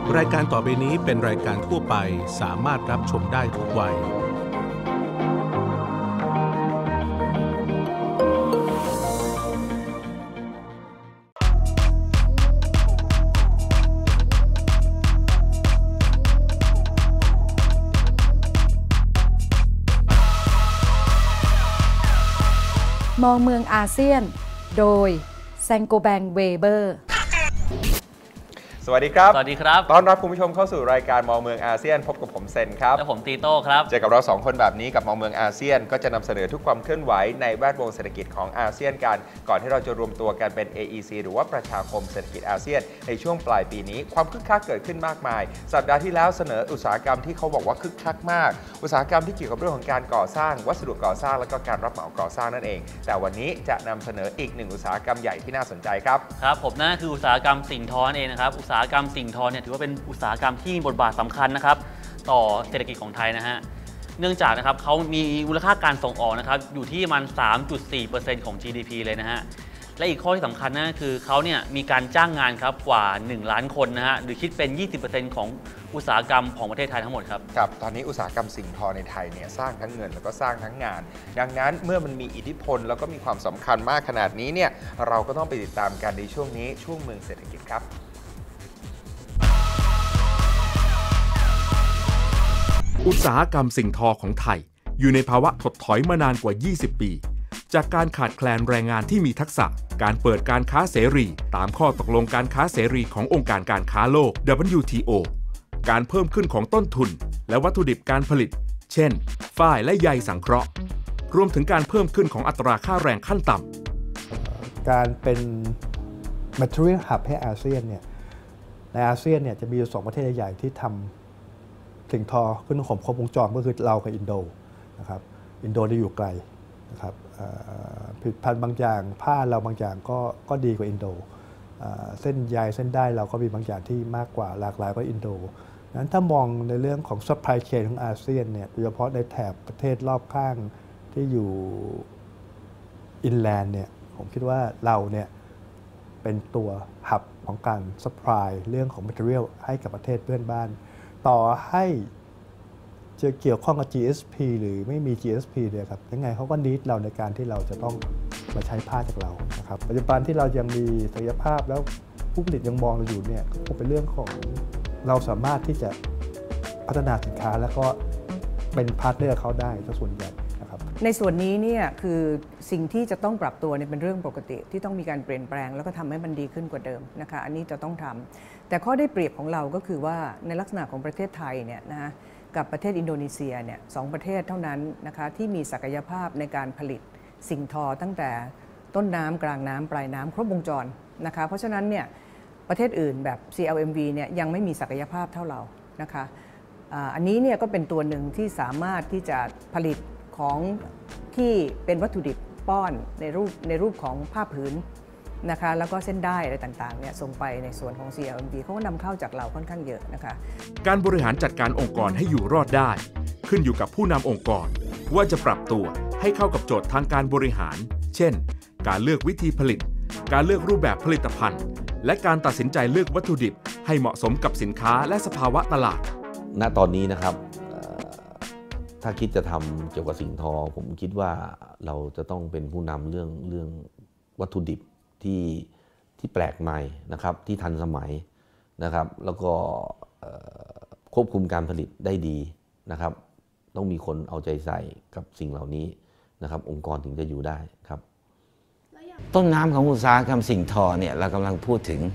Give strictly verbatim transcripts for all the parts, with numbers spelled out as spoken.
รายการต่อไปนี้เป็นรายการทั่วไปสามารถรับชมได้ทุกวัยมองเมืองอาเซียนโดยแซงโกแบงเวเบอร์สวัสดีครับสวัสดีครับต้อนรับคุณผู้ชมเข้าสู่รายการมองเมืองอาเซียนพบกับผมเซนครับและผมตีโต้ครับเจอกับเราสองคนแบบนี้กับมองเมืองอาเซียนก็จะนำเสนอทุกความเคลื่อนไหวในแวดวงเศรษฐกิจของอาเซียนกันก่อนที่เราจะรวมตัวกันเป็น เอ อี ซี หรือว่าประชาคมเศรษฐกิจอาเซียนในช่วงปลายปีนี้ความคึกคักเกิดขึ้นมากมายสัปดาห์ที่แล้วเสนออุตสาหกรรมที่เขาบอกว่าคึกคักมากอุตสาหกรรมที่เกี่ยวกับเรื่องของการก่อสร้างวัสดุก่อสร้างและก็การรับเหมาก่อสร้างนั่นเองแต่วันนี้จะนำเสนออีกหนึ่งอุตสาหกรรมใหญ่ที่น่าสนใจครับครับผมนั่นคืออุตสาหกรรมสิ่งทอนั่นเองนะครับอุตสาหกรรมสิ่งทอเนี่ยถือว่าเป็นอุตสาหกรรมที่มีบทบาทสำคัญนะครับต่อเศรษฐกิจของไทยนะฮะเนื่องจากนะครับเขามีมูลค่าการส่งออกนะครับอยู่ที่ประมาณ สามจุดสี่เปอร์เซ็นต์ ของ จี ดี พี เลยนะฮะและอีกข้อที่สำคัญนั่นคือเขาเนี่ยมีการจ้างงานครับกว่าหนึ่งล้านคนนะฮะหรือคิดเป็น ยี่สิบเปอร์เซ็นต์ ของอุตสาหกรรมของประเทศไทยทั้งหมดครับครับตอนนี้อุตสาหกรรมสิ่งทอในไทยเนี่ยสร้างทั้งเงินแล้วก็สร้างทั้งงานดังนั้นเมื่อมันมีอิทธิพลแล้วก็มีความสำคัญมากขนาดนี้เนี่ยเราก็ต้องไปติดตามกันในช่วงนี้ช่วงเมืองเศรษฐกิจครับอุตสาหกรรมสิ่งทอของไทยอยู่ในภาวะถดถอยมานานกว่า ยี่สิบ ปีจากการขาดแคลนแรงงานที่มีทักษะการเปิดการค้าเสรีตามข้อตกลงการค้าเสรีขององค์การการค้าโลก ดับเบิลยู ที โอ การเพิ่มขึ้นของต้นทุนและวัตถุดิบการผลิตเช่นฝ้ายและใยสังเคราะห์รวมถึงการเพิ่มขึ้นของอัตราค่าแรงขั้นต่ำการเป็น Material Hub ให้อาเซียนเนี่ยในอาเซียนเนี่ยจะมีอยู่สองประเทศใหญ่ที่ทำสิ่งทอขึ้นของครบวงจรก็คือเรากับอินโดนะครับอินโดได้อยู่ไกลนะครับผลิตภัณฑ์บางอย่างผ้าเราบางอย่างก็ก็ดีกว่าอินโดเส้นใยเส้นได้เราก็มีบางอย่างที่มากกว่าหลากหลายกว่าอินโดนั้นถ้ามองในเรื่องของ supply chain ของอาเซียนเนี่ยโดยเฉพาะในแถบประเทศรอบข้างที่อยู่อินแลนด์เนี่ยผมคิดว่าเราเนี่ยเป็นตัวหับของการ supply เรื่องของ material ให้กับประเทศเพื่อนบ้านต่อให้จะเกี่ยวข้องกับ จี เอส พี หรือไม่มี จี เอส พี เนี่ยครับยังไงเขาก็นิดเราในการที่เราจะต้องมาใช้ผ้าจากเรานะครับปัจจุบันที่เรายังมีศักยภาพแล้วผู้ผลิตยังมองเราอยู่เนี่ยก็คงเป็นเรื่องของเราสามารถที่จะพัฒนาสินค้าแล้วก็เป็นพาร์ทเนอร์เขาได้ส่วนใหญ่นะครับในส่วนนี้เนี่ยคือสิ่งที่จะต้องปรับตัวเนี่ยเป็นเรื่องปกติที่ต้องมีการเปลี่ยนแปลงแล้วก็ทำให้มันดีขึ้นกว่าเดิมนะคะอันนี้จะต้องทำแต่ข้อได้เปรียบของเราก็คือว่าในลักษณะของประเทศไทยเนี่ยนะกับประเทศอินโดนีเซียเนี่ยสองประเทศเท่านั้นนะคะที่มีศักยภาพในการผลิตสิ่งทอตั้งแต่ต้นน้ำกลางน้ำปลายน้ำครบวงจรนะคะเพราะฉะนั้นเนี่ยประเทศอื่นแบบ ซี แอล เอ็ม วี เนี่ยยังไม่มีศักยภาพเท่าเรานะคะอันนี้เนี่ยก็เป็นตัวหนึ่งที่สามารถที่จะผลิตของที่เป็นวัตถุดิบป้อนในรูปในรูปของผ้าผืนนะคะแล้วก็เส้นได้อะไรต่างๆเนี่ยส่งไปในส่วนของ ซี แอล เอ็ม วี เขาก็นำเข้าจากเราค่อนข้างเยอะนะคะการบริหารจัดการองค์กรให้อยู่รอดได้ขึ้นอยู่กับผู้นำองค์กรว่าจะปรับตัวให้เข้ากับโจทย์ทางการบริหารเช่นการเลือกวิธีผลิตการเลือกรูปแบบผลิตภัณฑ์และการตัดสินใจเลือกวัตถุดิบให้เหมาะสมกับสินค้าและสภาวะตลาดณตอนนี้นะครับถ้าคิดจะทำเกี่ยวกับสิ่งทอผมคิดว่าเราจะต้องเป็นผู้นำเรื่องเรื่องวัตถุดิบที่ที่แปลกใหม่นะครับที่ทันสมัยนะครับแล้วก็ควบคุมการผลิตได้ดีนะครับต้องมีคนเอาใจใส่กับสิ่งเหล่านี้นะครับองค์กรถึงจะอยู่ได้ครับต้นน้ำของอุตสาหกรรมสิ่งทอเนี่ยเรากำลังพูดถึง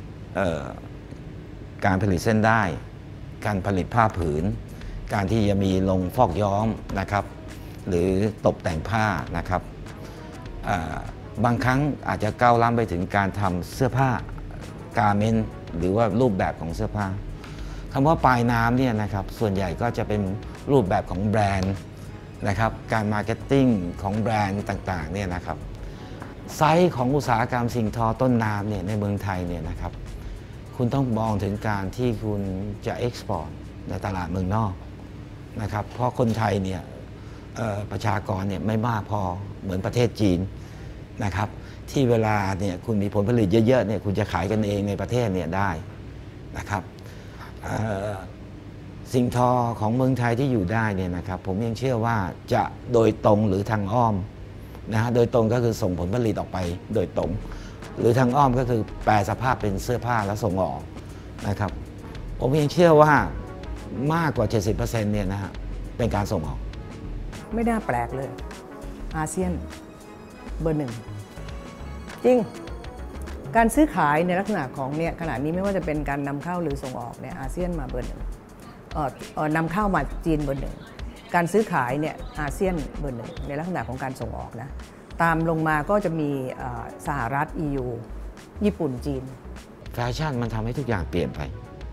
การผลิตเส้นได้การผลิตผ้าผืนการที่จะมีลงฟอกย้อมนะครับหรือตกแต่งผ้านะครับบางครั้งอาจจะก้าวล้ำไปถึงการทำเสื้อผ้าการเมนต์หรือว่ารูปแบบของเสื้อผ้าคำว่าปลายน้ำเนี่ยนะครับส่วนใหญ่ก็จะเป็นรูปแบบของแบรนด์นะครับการมาร์เก็ตติ้งของแบรนด์ต่างๆเนี่ยนะครับไซส์ของอุตสาหกรรมสิ่งทอต้นน้ำเนี่ยในเมืองไทยเนี่ยนะครับคุณต้องมองถึงการที่คุณจะเอ็กซ์พอร์ตในตลาดเมืองนอกนะครับเพราะคนไทยเนี่ยประชากรเนี่ยไม่มากพอเหมือนประเทศจีนนะครับที่เวลาเนี่ยคุณมีผลผลิตเยอะๆเนี่ยคุณจะขายกันเองในประเทศเนี่ยได้นะครับสิ่งทอของเมืองไทยที่อยู่ได้เนี่ยนะครับผมยังเชื่อว่าจะโดยตรงหรือทางอ้อมนะฮะโดยตรงก็คือส่งผลผลิตออกไปโดยตรงหรือทางอ้อมก็คือแปลสภาพเป็นเสื้อผ้าแล้วส่งออกนะครับผมยังเชื่อว่ามากกว่า เจ็ดสิบเปอร์เซ็นต์ เนี่ยนะฮะเป็นการส่งออกไม่น่าแปลกเลยอาเซียนเบอร์หนึ่งจริงการซื้อขายในลักษณะของเนี่ยขณะนี้ไม่ว่าจะเป็นการนำเข้าหรือส่งออกเนี่ยอาเซียนมาเบอร์หนึ่งนำเข้ามาจีนเบอร์หนึ่งการซื้อขายเนี่ยอาเซียนเบอร์หนึ่งในลักษณะของการส่งออกนะตามลงมาก็จะมีสหรัฐ อี ยู ญี่ปุ่นจีนแฟชั่นมันทำให้ทุกอย่างเปลี่ยนไป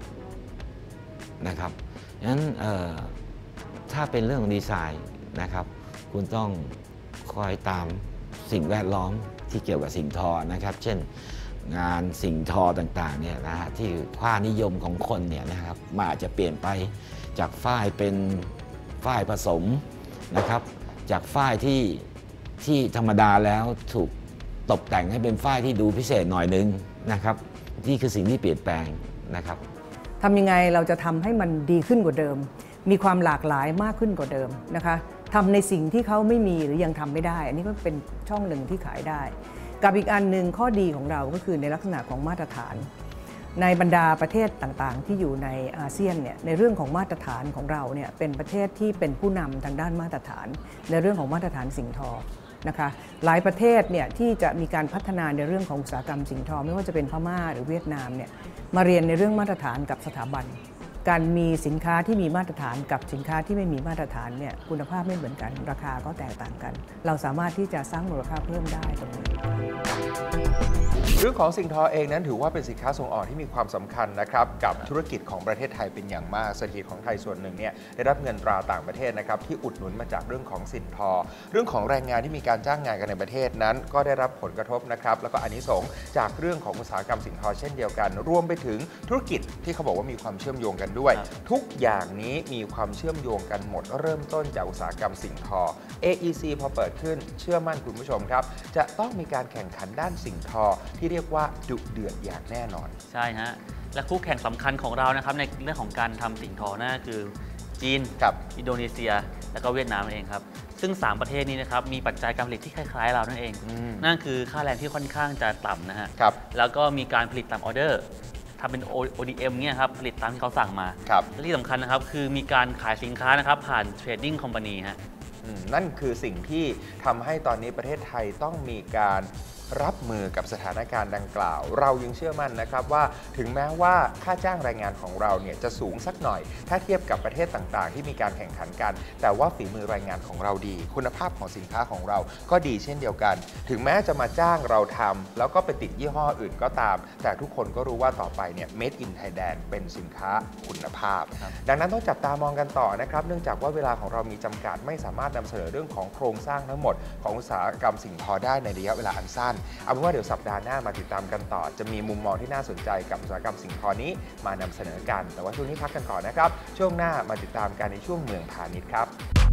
นะครับงั้นถ้าเป็นเรื่องดีไซน์นะครับคุณต้องคอยตามสิ่งแวดล้อมที่เกี่ยวกับสิ่งทอนะครับเช่นงานสิ่งทอต่างๆเนี่ยนะฮะที่ค่านิยมของคนเนี่ยนะครับมันอาจจะเปลี่ยนไปจากฝ้ายเป็นฝ้ายผสมนะครับจากฝ้ายที่ที่ธรรมดาแล้วถูกตกแต่งให้เป็นฝ้ายที่ดูพิเศษหน่อยนึงนะครับนี่คือสิ่งที่เปลี่ยนแปลงนะครับทำยังไงเราจะทำให้มันดีขึ้นกว่าเดิมมีความหลากหลายมากขึ้นกว่าเดิมนะคะทำในสิ่งที่เขาไม่มีหรือยังทำไม่ได้อันนี้ก็เป็นช่องหนึ่งที่ขายได้กับอีกอันหนึ่งข้อดีของเราก็คือในลักษณะของมาตรฐานในบรรดาประเทศต่างๆที่อยู่ในอาเซียนเนี่ยในเรื่องของมาตรฐานของเราเนี่ยเป็นประเทศที่เป็นผู้นำทางด้านมาตรฐานในเรื่องของมาตรฐานสิ่งทอนะคะหลายประเทศเนี่ยที่จะมีการพัฒนาในเรื่องของอุตสาหกรรมสิ่งทอไม่ว่าจะเป็นพม่าหรือเวียดนามเนี่ยมาเรียนในเรื่องมาตรฐานกับสถาบันการมีสินค้าที่มีมาตรฐานกับสินค้าที่ไม่มีมาตรฐานเนี่ยคุณภาพไม่เหมือนกันราคาก็แตกต่างกันเราสามารถที่จะสร้างมูลค่าเพิ่มได้ตรงนี้เรื่องของสิ่งทอเองนั้นถือว่าเป็นสินค้าส่งออกที่มีความสำคัญนะครับกับธุรกิจของประเทศไทยเป็นอย่างมากเศรษฐกิจของไทยส่วนหนึ่งเนี่ยได้รับเงินตราต่างประเทศนะครับที่อุดหนุนมาจากเรื่องของสิ่งทอเรื่องของแรงงานที่มีการจ้างงานกันในประเทศนั้นก็ได้รับผลกระทบนะครับแล้วก็อานิสงส์จากเรื่องของอุตสาหกรรมสิ่งทอเช่นเดียวกันรวมไปถึงธุรกิจที่เขาบอกว่ามีความเชื่อมโยงกันด้วยทุกอย่างนี้มีความเชื่อมโยงกันหมดเริ่มต้นจากอุตสาหกรรมสิ่งทอ เอ อี ซี พอเปิดขึ้นเชื่อมั่นคุณผู้ชมครับจะต้องมีการแข่งขันด้านสิ่งทอที่เรียกว่าดุเดือดอย่างแน่นอนใช่ฮะและคู่แข่งสำคัญของเรานะครับในเรื่องของการทำสิ่งทอนั่นก็คือจีนกับอินโดนีเซียและก็เวียดนามนั่นเองครับซึ่งสามประเทศนี้นะครับมีปัจจัยการผลิตที่คล้ายๆเรานั่นเองนั่นคือค่าแรงที่ค่อนข้างจะต่ำนะฮะแล้วก็มีการผลิตตามออเดอร์ทำเป็น โอ ดี เอ็ม เนี่ยครับผลิตตามที่เขาสั่งมาและที่สำคัญนะครับคือมีการขายสินค้านะครับผ่านเทรดดิ้งคอมพานีฮะนั่นคือสิ่งที่ทำให้ตอนนี้ประเทศไทยต้องมีการรับมือกับสถานการณ์ดังกล่าวเรายังเชื่อมั่นนะครับว่าถึงแม้ว่าค่าจ้างแรงงานของเราเนี่ยจะสูงสักหน่อยถ้าเทียบกับประเทศต่างๆที่มีการแข่งขันกันแต่ว่าฝีมือแรงงานของเราดีคุณภาพของสินค้าของเราก็ดีเช่นเดียวกันถึงแม้จะมาจ้างเราทำแล้วก็ไปติดยี่ห้ออื่นก็ตามแต่ทุกคนก็รู้ว่าต่อไปเนี่ย Made in Thailand เป็นสินค้าคุณภาพดังนั้นต้องจับตามองกันต่อนะครับเนื่องจากว่าเวลาของเรามีจำกัดไม่สามารถนำเสนอเรื่องของโครงสร้างทั้งหมดของอุตสาหกรรมสิ่งทอได้ในระยะเวลาอันสั้นเอาเป็นว่าเดี๋ยวสัปดาห์หน้ามาติดตามกันต่อจะมีมุมมองที่น่าสนใจกับอุตสาหกรรมสิ่งทอนี้มานำเสนอกันแต่ว่าช่วงนี้พักกันก่อนนะครับช่วงหน้ามาติดตามกันในช่วงเมืองพาณิชย์ครับ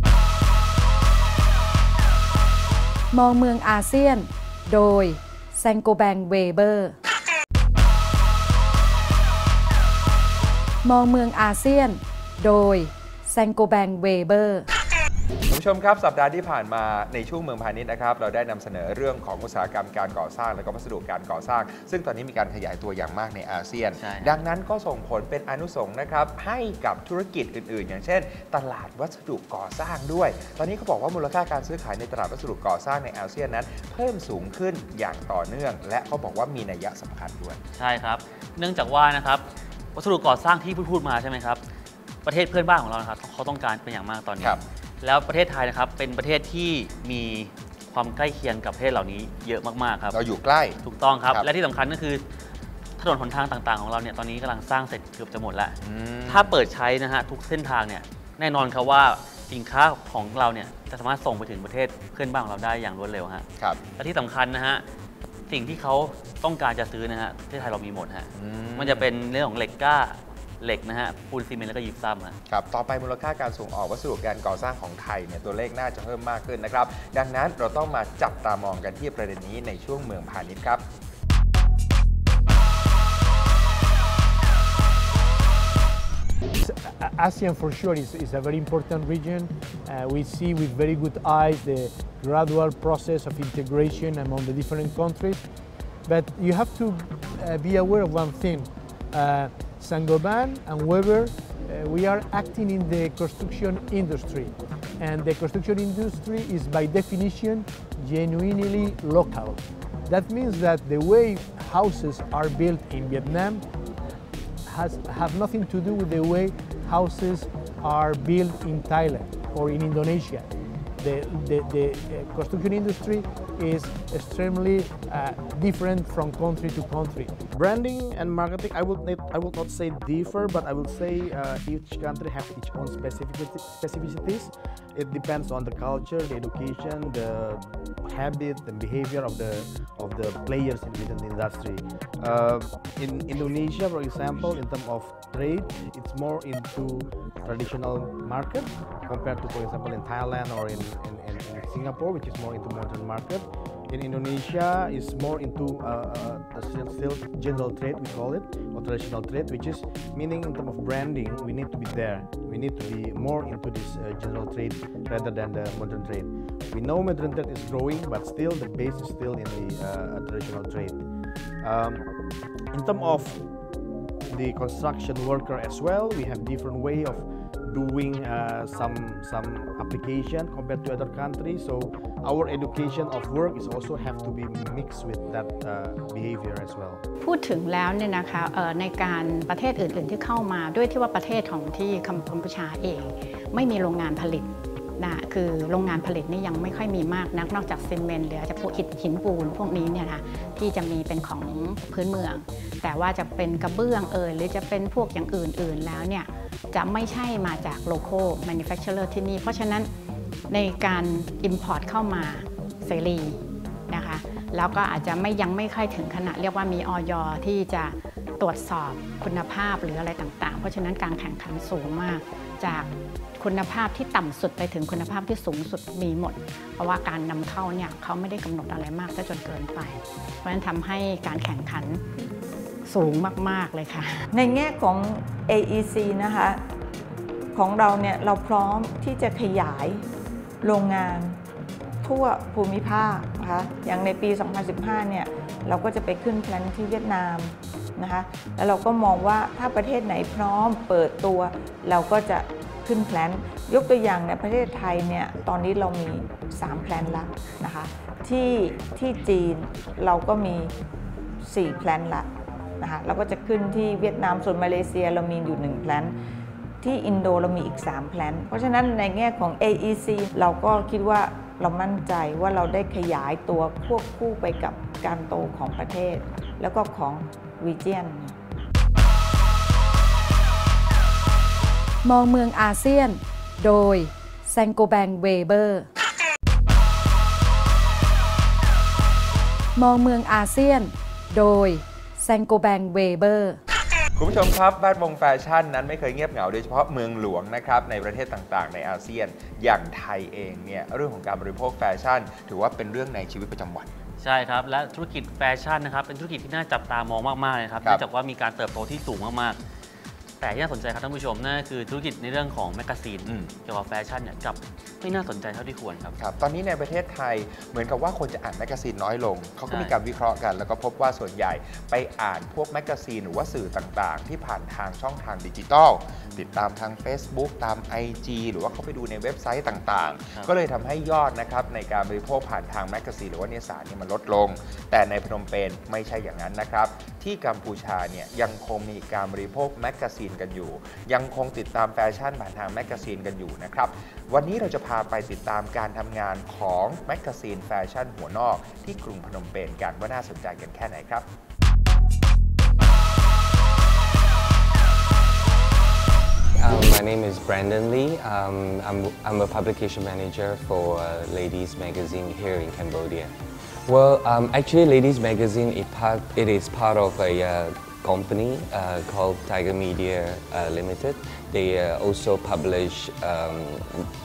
มองเมืองอาเซียนโดยแซงโกแบงเวเบอร์มองเมืองอาเซียนโดยแซงโกแบงเวเบอร์คุณผู้ชมครับสัปดาห์ที่ผ่านมาในช่วงเมืองพาณิชย์นะครับเราได้นำเสนอเรื่องของอุตสาหกรรมการก่อสร้างและก็วัสดุการก่อสร้างซึ่งตอนนี้มีการขยายตัวอย่างมากในอาเซียนดังนั้นก็ส่งผลเป็นอนุสงค์นะครับให้กับธุรกิจอื่นๆอย่างเช่นตลาดวัสดุก่อสร้างด้วยตอนนี้เขาบอกว่ามูลค่าการซื้อขายในตลาดวัสดุก่อสร้างในอาเซียนนั้นเพิ่มสูงขึ้นอย่างต่อเนื่องและเขาบอกว่ามีนัยสำคัญด้วยใช่ครับเนื่องจากว่านะครับวัสดุก่อสร้างที่พูดมาใช่ไหมครับประเทศเพื่อนบ้านของเรานะครับเขาต้องการเป็นอย่างมากตอนนี้แล้วประเทศไทยนะครับเป็นประเทศที่มีความใกล้เคียงกับประเทศเหล่านี้เยอะมากๆครับเราอยู่ใกล้ถูกต้องครับและที่สำคัญก็คือถนนหนทางต่างๆของเราเนี่ยตอนนี้กำลังสร้างเสร็จเกือบจะหมดแล้วถ้าเปิดใช้นะฮะทุกเส้นทางเนี่ยแน่นอนครับว่าสินค้าของเราเนี่ยจะสามารถส่งไปถึงประเทศเพื่อนบ้านของเราได้อย่างรวดเร็วฮะและที่สำคัญนะฮะสิ่งที่เขาต้องการจะซื้อนะฮะประเทศไทยเรามีหมดฮะมันจะเป็นเรื่องของเหล็กก้าเหล็กนะฮะปูนซีเมนต์แล้วก็ยิปซัมครับต่อไปมูลค่าการส่งออกวัสดุการก่อสร้างของไทยเนี่ยตัวเลขน่าจะเพิ่มมากขึ้นนะครับดังนั้นเราต้องมาจับตามองกันที่ประเด็นนี้ในช่วงเมืองพาณิชย์ครับ ASEAN for sure is, is a very important region. Uh, we see with very good eyes the gradual process of integration among the different countries. But you have to uh, be aware of one thing. Uh, Saint-Gobain and Weber, uh, we are acting in the construction industry. And the construction industry is by definition genuinely local. That means that the way houses are built in Vietnam has have nothing to do with the way houses are built in Thailand or in Indonesia. The, the, the construction industry is extremely uh, different from country to country. Branding and marketing, I would not, I would not say differ, but I will say uh, each country has its own specificities. It depends on the culture, the education, the habit, the behavior of the of the players within the industry. Uh, in Indonesia, for example, in terms of trade, it's more into traditional market compared to, for example, in Thailand or in, in, in, in Singapore, which is more into modern market. In Indonesia, it's more into uh, uh, still general trade, we call it, or traditional trade, which is meaning in terms of branding, we need to be there. We need to be more into this uh, general trade rather than the modern trade. We know modern trade is growing, but still the base is still in the uh, traditional trade. Um, in terms of the construction worker as well, we have different way of doing uh, some some application compared to other countries. So our education of work is also have to be mixed with that uh, behavior as well. พูดถึงแล้วเนี่ยนะคะในการประเทศอื่นๆที่เข้ามาด้วยที่ว่าประเทศของที่กัมพูชาเองไม่มีโรงงานผลิตนะคือโรงงานผลิตนี่ยังไม่ค่อยมีมากนักนอกจากซีเมนต์หรืออาจจะพวกหินหินปูนพวกนี้เนี่ยนะที่จะมีเป็นของพื้นเมืองแต่ว่าจะเป็นกระเบื้องเอ่ยหรือจะเป็นพวกอย่างอื่นๆแล้วเนี่ยจะไม่ใช่มาจาก local manufacturer ที่นี่เพราะฉะนั้นในการ import เข้ามาเสรีนะคะแล้วก็อาจจะไม่ยังไม่ค่อยถึงขนาดเรียกว่ามี อย ที่จะตรวจสอบคุณภาพหรืออะไรต่างๆเพราะฉะนั้นการแข่งขันสูงมากจากคุณภาพที่ต่ำสุดไปถึงคุณภาพที่สูงสุดมีหมดเพราะว่าการนำเข้าเนี่ยเขาไม่ได้กำหนดอะไรมากซะจนเกินไปเพราะฉะนั้นทำให้การแข่งขันสูงมากๆเลยค่ะในแง่ของ เอ อี ซี นะคะของเราเนี่ยเราพร้อมที่จะขยายโรงงานทั่วภูมิภาคนะคะอย่างในปี สองพันสิบห้า เนี่ยเราก็จะไปขึ้นแพลนที่เวียดนามนะคะแล้วเราก็มองว่าถ้าประเทศไหนพร้อมเปิดตัวเราก็จะขึ้นแพลนยกตัวอย่างในประเทศไทยเนี่ยตอนนี้เรามีสามแพลนละนะคะที่ที่จีนเราก็มีสี่แพลนละนะคะเราก็จะขึ้นที่เวียดนามส่วนมาเลเซียเรามีอยู่หนึ่งแพลนที่อินโดเรามีอีกสามแพลนเพราะฉะนั้นในแง่ของ เอ อี ซี เราก็คิดว่าเรามั่นใจว่าเราได้ขยายตัวควบคู่ไปกับการโตของประเทศแล้วก็ของ region มองเมืองอาเซียนโดย Saint-Gobain Weber มองเมืองอาเซียนโดย Saint-Gobain Weber คุณผู้ชมครับแวดวงแฟชั่นนั้นไม่เคยเงียบเหงาโดยเฉพาะเมืองหลวงนะครับในประเทศต่างๆในอาเซียนอย่างไทยเองเนี่ยเรื่องของการบริโภคแฟชั่นถือว่าเป็นเรื่องในชีวิตประจำวันใช่ครับและธุรกิจแฟชั่นนะครับเป็นธุรกิจที่น่าจับตามองมากๆเลยครับเนื่องจากว่ามีการเติบโตที่สูงมากๆแต่ที่น่าสนใจครับท่านผู้ชมนั่นคือธุรกิจในเรื่องของแมกกาซีนเกี่ยวกับแฟชั่นเนี่ยกับไม่น่าสนใจเท่าที่ควรครับครับตอนนี้ในประเทศไทยเหมือนกับว่าคนจะอ่านแมกกาซีนน้อยลงเขาก็มีการวิเคราะห์กันแล้วก็พบว่าส่วนใหญ่ไปอ่านพวกแมกกาซีนหรือว่าสื่อต่างๆที่ผ่านทางช่องทางดิจิทัลติดตามทาง Facebook ตาม ไอ จี หรือว่าเขาไปดูในเว็บไซต์ต่างๆก็เลยทำให้ยอดนะครับในการบริโภคผ่านทางแมกกาซีนหรือว่านิยสารนี่มันลดลงแต่ในพนมเปญไม่ใช่อย่างนั้นนะครับที่กัมพูชาเนี่ยยังคงมีการบริโภคแมกกาซีนกันอยู่ยังคงติดตามแฟชั่นผ่านทางแมกกาซีนกันอยู่นะครับวันนี้เราจะพาไปติดตามการทำงานของแมกกาซีนแฟชั่นหัวนอกที่กรุงพนมเปญกันว่าน่าสนใจกันแค่ไหนครับ Um, my name is Brandon Lee. Um, I'm, I'm a publication manager for uh, Ladies Magazine here in Cambodia. Well, um, actually, Ladies Magazine is part, it is part of a uh, company uh, called Tiger Media uh, Limited. They uh, also publish um,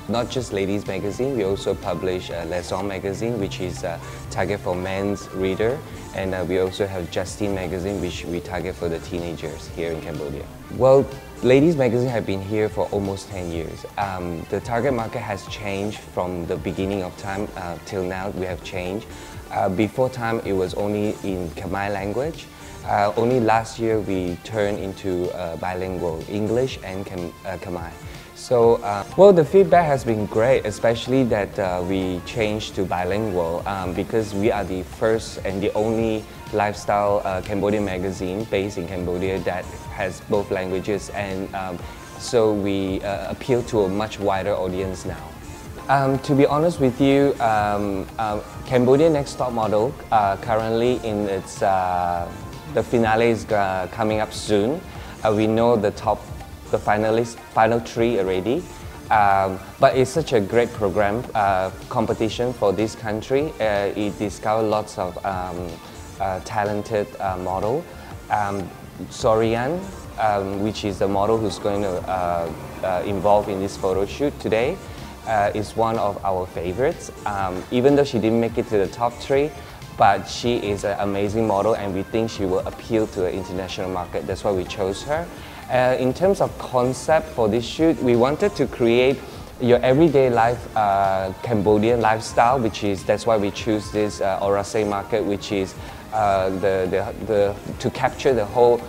not just ladies magazine, we also publish uh, Laison magazine, which is uh, target for men's reader, and uh, we also have Justine magazine, which we target for the teenagers here in Cambodia. Well, ladies magazine have been here for almost ten years. Um, the target market has changed from the beginning of time uh, till now. We have changed. Uh, before time, it was only in Khmer language. Uh, only last year we turned into uh, bilingual English and Khmer. Uh, Khmer. So, uh, well, the feedback has been great, especially that uh, we changed to bilingual um, because we are the first and the only lifestyle uh, Cambodian magazine based in Cambodia that has both languages, and um, so we uh, appeal to a much wider audience now. Um, to be honest with you, um, uh, Cambodia Next Top Model uh, currently in its uh, the finale is uh, coming up soon. Uh, we know the top, the finalists, final three already. Um, but it's such a great program, uh, competition for this country. Uh, it discovers lots of um, uh, talented uh, model. Um, Sorian, um, which is the model who's going to uh, uh, involve in this photo shoot today, uh, is one of our favorites. Um, even though she didn't make it to the top three, but she is an amazing model and we think she will appeal to the international market. That's why we chose her. Uh, in terms of concept for this shoot, we wanted to create your everyday life uh, Cambodian lifestyle, which is, that's why we choose this uh, Orasay market, which is uh, the, the, the, to capture the whole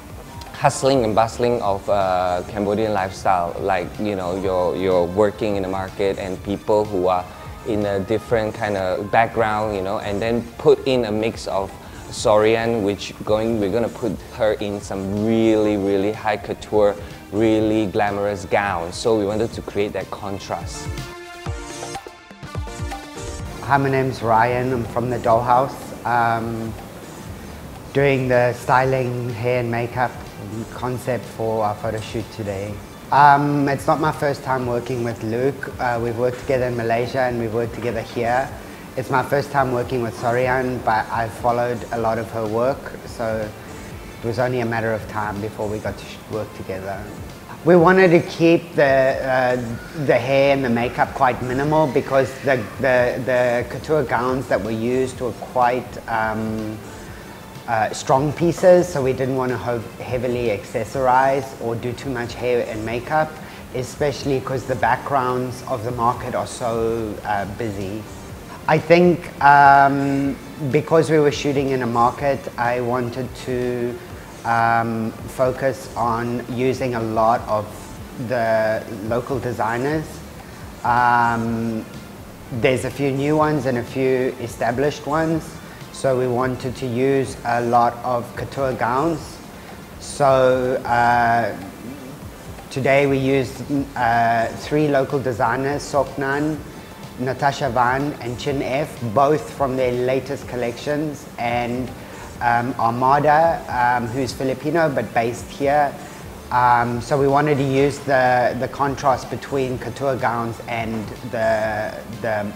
hustling and bustling of uh, Cambodian lifestyle. Like, you know, you're, you're working in the market and people who are in a different kind of background, you know, and then put in a mix of Sorian, which going, we're going to put her in some really, really high couture, really glamorous gowns. So we wanted to create that contrast. Hi, my name's Ryan. I'm from the Dollhouse. Um, doing the styling, hair and makeup concept for our photo shoot today. Um, it's not my first time working with Luke. Uh, we've worked together in Malaysia and we've worked together here. It's my first time working with Sorian, but I've followed a lot of her work, so it was only a matter of time before we got to work together. We wanted to keep the, uh, the hair and the makeup quite minimal because the, the, the couture gowns that were used were quite um, uh, strong pieces, so we didn't want to heavily accessorize or do too much hair and makeup, especially because the backgrounds of the market are so uh, busy. I think um, because we were shooting in a market, I wanted to um, focus on using a lot of the local designers. Um, there's a few new ones and a few established ones. So we wanted to use a lot of couture gowns. So uh, today we used uh, three local designers, Soknan, Natasha Van and Chin F, both from their latest collections, and um, Armada, um, who's Filipino but based here. Um, so we wanted to use the, the contrast between couture gowns and the, the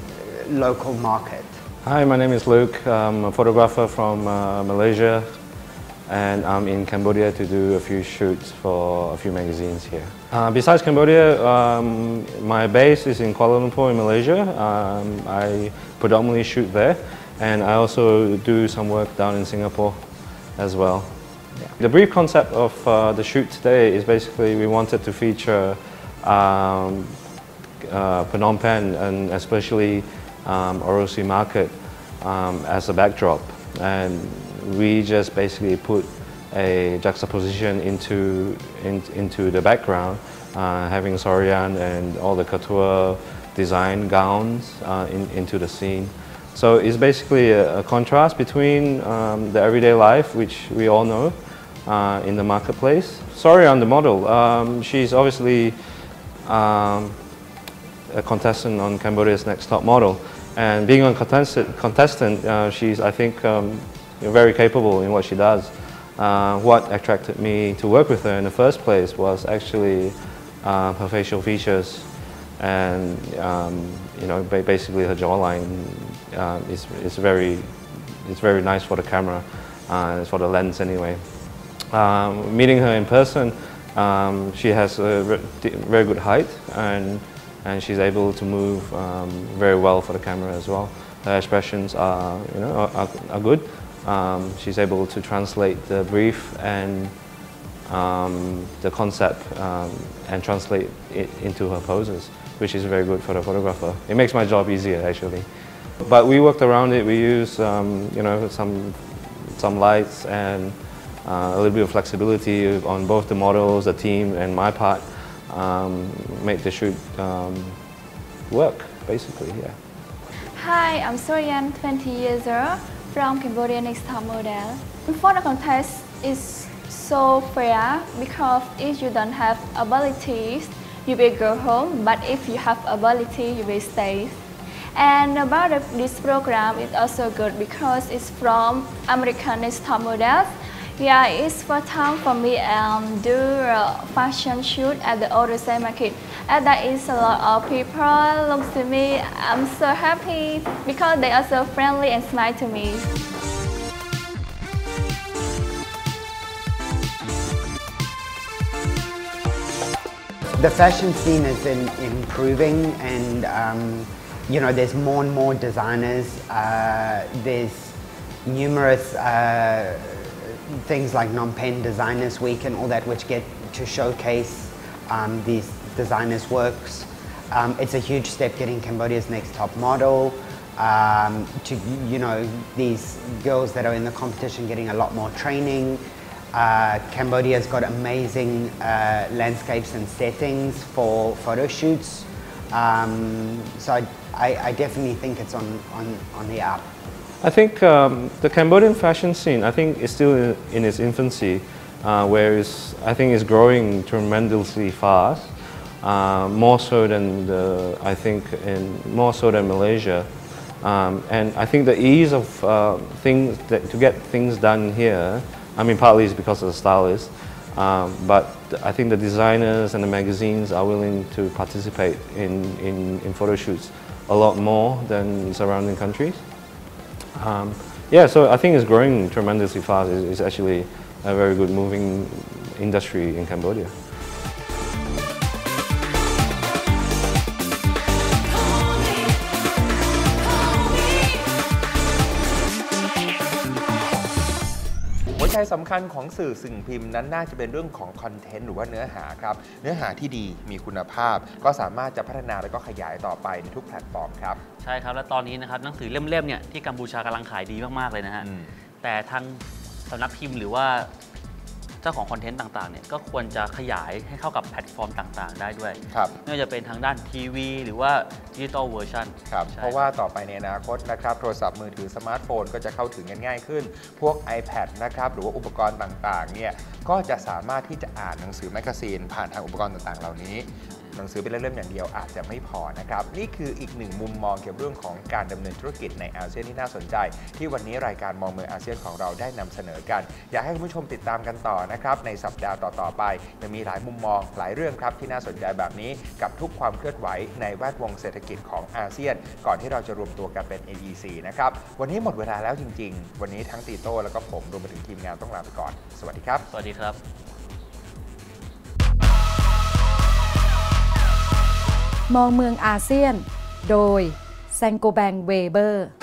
local market. Hi, my name is Luke. I'm a photographer from uh, Malaysia, and I'm in Cambodia to do a few shoots for a few magazines here. Uh, besides Cambodia, um, my base is in Kuala Lumpur in Malaysia. Um, I predominantly shoot there, and I also do some work down in Singapore as well. Yeah. The brief concept of uh, the shoot today is basically we wanted to feature um, uh, Phnom Penh and especially um, Orasay market um, as a backdrop, and we just basically put a juxtaposition into in, into the background, uh, having Sorian and all the couture design gowns uh, in, into the scene. So it's basically a, a contrast between um, the everyday life, which we all know, uh, in the marketplace. Sorian, the model, um, she's obviously um, a contestant on Cambodia's Next Top Model, and being a contestant, contestant uh, she's, I think, um, very capable in what she does. Uh, what attracted me to work with her in the first place was actually uh, her facial features, and um, you know, ba basically her jawline uh, is, is very, it's very nice for the camera, uh, for the lens anyway. Um, meeting her in person, um, she has a very good height, and and she's able to move um, very well for the camera as well. Her expressions are, you know, are, are good. Um, she's able to translate the brief and um, the concept um, and translate it into her poses, which is very good for the photographer. It makes my job easier actually. But we worked around it. We used, um, you know, some some lights and uh, a little bit of flexibility on both the models, the team, and my part. Um, make the shoot um, work, basically. Yeah. Hi, I'm Sorian, twenty years old, from Cambodia Next Top Model. Before the contest is so fair because if you don't have abilities, you will go home. But if you have ability, you will stay. And about the, this program, it's also good because it's from American Next Top Models. Yeah, it's first time for me um do a fashion shoot at the Odyssey market. And there is a lot of people look to me. I'm so happy because they are so friendly and smile to me. The fashion scene is in, improving, and um, you know, there's more and more designers. Uh, there's numerous uh, things like Phnom Penh Designers Week and all that, which get to showcase um, these designers' works. Um, it's a huge step getting Cambodia's Next Top Model. Um, to, you know, these girls that are in the competition getting a lot more training. Uh, Cambodia's got amazing uh, landscapes and settings for photo shoots. Um, so I, I, I definitely think it's on, on, on the up. I think um, the Cambodian fashion scene, I think, is still in, in its infancy, uh, whereas I think it's growing tremendously fast, uh, more so than the, I think, in more so than Malaysia. Um, and I think the ease of uh, things that, to get things done here, I mean, partly is because of the stylists, um, but I think the designers and the magazines are willing to participate in, in, in photo shoots a lot more than surrounding countries. Um, yeah, so I think it's growing tremendously fast. It's, it's actually a very good moving industry in Cambodia. หัวใจสำคัญของสื่อสิ่งพิมพ์นั้นน่าจะเป็นเรื่องของคอนเทนต์หรือว่าเนื้อหาครับเนื้อหาที่ดีมีคุณภาพก็สามารถจะพัฒนาและก็ขยายต่อไปในทุกแพลตฟอร์มครับใช่ครับและตอนนี้นะครับหนังสือเล่มๆเนี่ยที่กัมพูชากำลังขายดีมากๆเลยนะฮะแต่ทางสำนักพิมพ์หรือว่าเจ้าของคอนเทนต์ต่างๆเนี่ยก็ควรจะขยายให้เข้ากับแพลตฟอร์มต่างๆได้ด้วยไม่ว่าจะเป็นทางด้านทีวีหรือว่าดิจิตอลเวอร์ชันครับเพราะว่าต่อไปในอนาคตนะครับโทรศัพท์มือถือสมาร์ทโฟนก็จะเข้าถึงกันง่ายขึ้นพวก iPad นะครับหรือว่าอุปกรณ์ต่างๆเนี่ยก็จะสามารถที่จะอ่านหนังสือแมกกาซีนผ่านทางอุปกรณ์ต่างๆเหล่านี้หนังสือเป็นเล่มๆอย่างเดียวอาจจะไม่พอนะครับนี่คืออีกหนึ่งมุมมองเกี่ยวกับเรื่องของการดำเนินธุรกิจในอาเซียนที่น่าสนใจที่วันนี้รายการมองเมืองอาเซียนของเราได้นำเสนอกันอยากให้คุณผู้ชมติดตามกันต่อนะครับในสัปดาห์ต่อๆไปยังมีหลายมุมมองหลายเรื่องครับที่น่าสนใจแบบนี้กับทุกความเคลื่อนไหวในแวดวงเศรษฐกิจของอาเซียนก่อนที่เราจะรวมตัวกันเป็น เอ อี ซี นะครับวันนี้หมดเวลาแล้วจริงๆวันนี้ทั้งตีโต้แล้วก็ผมรวมไปถึงทีมงานต้องลาไปก่อนสวัสดีครับสวัสดีครับมองเมืองอาเซียนโดยแซงโกแบงเวเบอร์